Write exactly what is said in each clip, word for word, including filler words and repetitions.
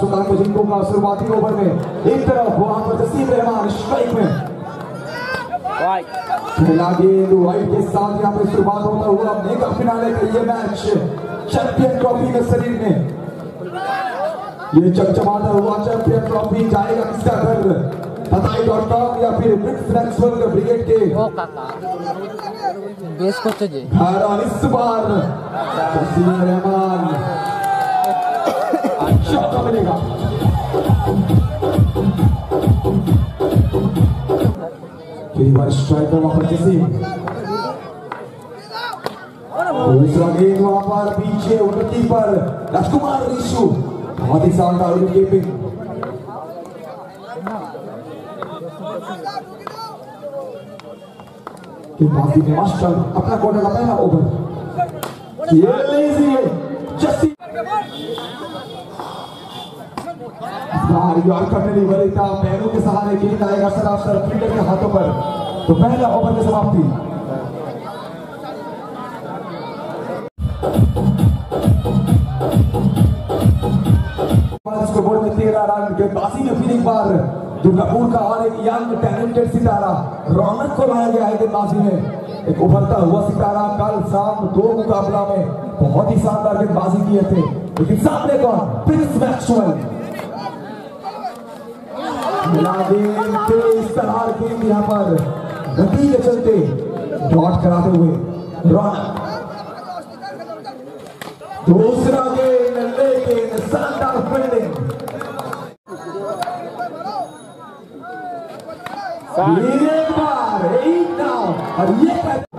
सुल्तान को जिनको का शुरुआती ओवर में एक तरफ वहां पर जसीम रहमान स्ट्राइक में पहला गेंद वाइड के साथ यहाँ पे शुरुआत होता हुआ मेगा फिनाले का ये मैच चैंपियन ट्रॉफी के शरीर में ये चमचमाता हुआ चैंपियन ट्रॉफी जाएगा किसका घर बताई डॉट कॉम या फिर ब्रिक्स मैक्सवेल ब्रिगेड के बेस को तो जी घर और इस बार जसीम रहमान चौका मिलेगा कई बार स्ट्राइकर वहां पर जसीम दूसरा गेंद वहां पर पीछे उन्नति पर राजकुमार रिशु बहुत ही शानदार विकेटिंग बाकी में मास्टर अपना कोटा का पहला ओवर ये लीजिए जस्सी यार करने नहीं बड़ी था पैरों के सहारे गेंद आएगा सरासर फील्डर के हाथों पर तो पहला ओवर की समाप्ति स्कोरबोर्ड में तेरह रन गेंदबाजी में फिर एक बार दुर्गापुर का और एक यंग टैलेंटेड सितारा रौनक को लाया गया है गेंदबाजी में एक उभरता हुआ सितारा कल शाम दो मुकाबला में बहुत ही शानदार गेंदबाजी किए थे लेकिन सामने कौन प्रिंस मैक्सवेल इस तरह गेंद यहाँ पर गति के चलते डॉट कराते हुए रौनक दूसरा गेंद लेकिन शानदार फील्डिंग एक बार एक नाउ और ये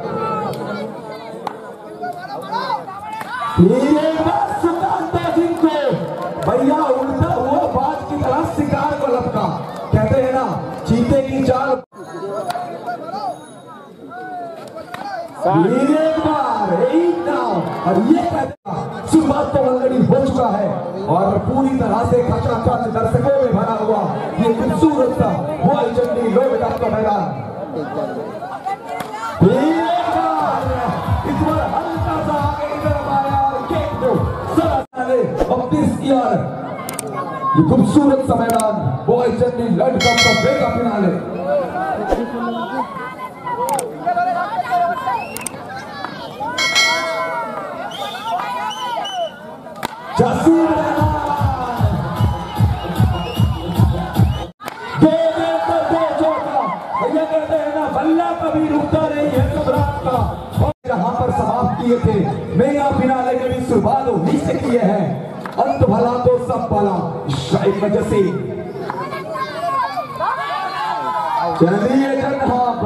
एक बार सुल्तान ताजिम को भैया उल्टा हुआ बात की तरह शिकार को लपका कहते हैं ना चीते की चाल एक बार एक नाउ और ये शुरुआत तो ऑलरेडी हो चुका है और पूरी तरह से खचाखच दर्शकों में भरा हुआ ये खूबसूरत सा बॉल चंडी लोग का मैदान एक बार इस बार हल्का सा आगे की तरफ आया और गेंद को सरा ऑफ दिस ईयर ये खूबसूरत सा मैदान बॉल चंडी वर्ल्ड कप का मेगा फिनाले जसीम कहते हैं ना बल्ला कभी रुकता नहीं है सम्राट का और जहां पर समाप्त किए थे मेगा फिनाले के भी शुरुआत उन्हीं से किए हैं अंत भला तो सब भला स्ट्राइक में जसीम चलिए जनाब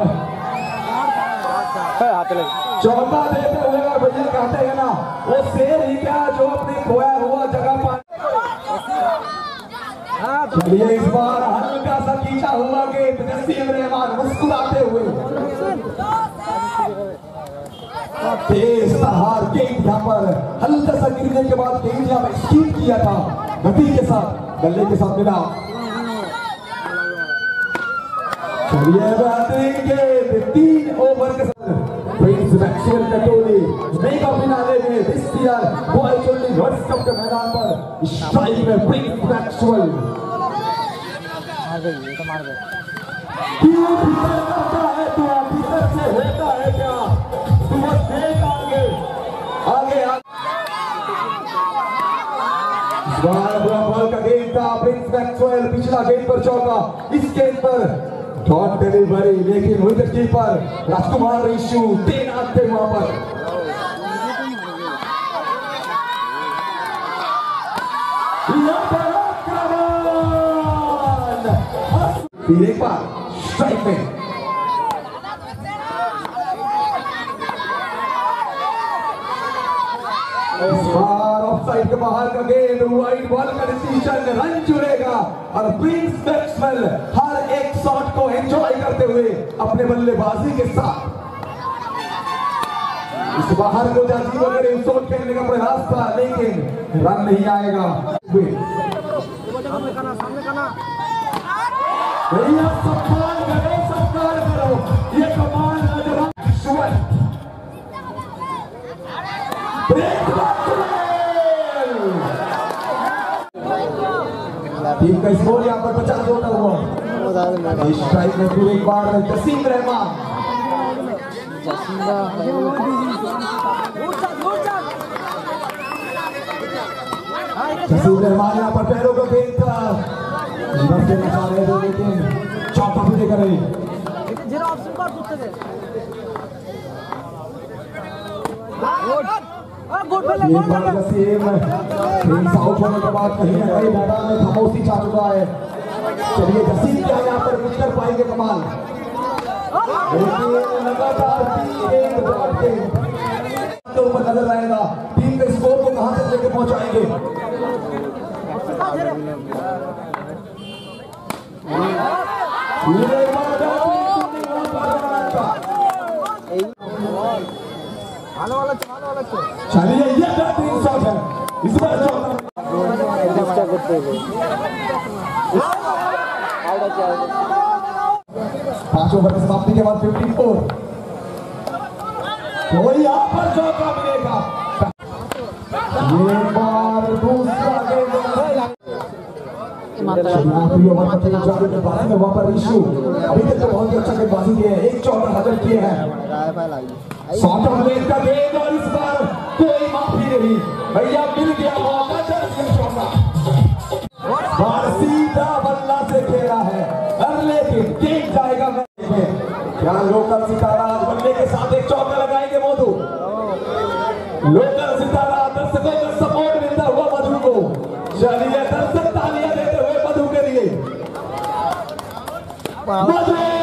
चौथा देते हुए और भैया कहते हैं ना वो शेर ही क्या जो अपने खोया हुआ जगह पर चलिए इस बार हल्का सा खींचा हुआ गेंद जसीम रहमान मुस्कुराते हुए तेज तहार गेंद यहाँ पर हल्का सा गिरने के बाद गेंद यहाँ पर स्कीप किया था गति के साथ गले के साथ मिला चलिए बेहतरीन गेंद तीन ओवर के साथ प्रिंस मैक्सवेल का टोली मेगा फिनाले में दिस ईयर बॉय चोली वर्ल्ड कप के मैदान पर स्ट्राइक में प्रिंस मैक्सवेल मार गई तो मार गई क्यों भीतर करता है तू भीतर से होता है क्या तू बस देख आगे आगे आगे बॉल का गेंद था प्रिंस मैक्सवेल पिछला गेंद पर चौका इस गेंद पर डॉट डिलीवरी लेकिन विकेट कीपर राजकुमार रिशु तैनात थे वहां पर फिर एक बार स्ट्राइक में इस बार ऑफसाइड के बाहर का गेंद वाइड बॉल का डिसीजन रन जुड़ेगा और प्रिंस मैक्सवेल हर एक शॉट को एंजॉय करते हुए अपने बल्लेबाजी के साथ इस बाहर को जाती वगैरह शॉट खेलने का प्रयास था लेकिन रन नहीं आएगा भैया सम्मान करो सम्मान करो ये कमाल नजर टीम का स्कोर यहाँ पर पचास होता हुआ। इस स्ट्राइक में फिर एक बार जसीम रहमान। जसीम रहमान यहाँ पर पैरों का गेंद था, लेकिन चौका भी लेकर आई। साउथ होने के बाद कहीं ना कहीं मैदान में खामोशी छा चुका है। चलिए जसीम क्या यहाँ पर कुछ कर पाएंगे कमाल, लगातार ऊपर नजर रहेगा। टीम के स्कोर को कहां तक लेकर पहुंचाएंगे। चलिए ये बेहतरीन शॉट है इस बार पांच ओवर की समाप्ति के बाद फिफ्टी फोर। तो यहाँ पर चौका मिलेगा। ये बार दूसरा गेंद वहाँ पर इशू अभी तक तो बहुत ही अच्छा गेंदबाजी किए हैं, एक चौका हासिल किए हैं। का गेंद और इस बार कोई माफी नहीं भैया, मिल गया मौका। सीधा बल्ला से खेला है लेकिन गेंद जाएगा। क्या लोकल सितारा आज बल्ले के साथ एक चौका लगाएंगे मधु। लोकल सितारा दर्शकों का सपोर्ट मिलता हुआ मधु को। चलिए दर्शक तालियां देते हुए मधु के लिए। मधु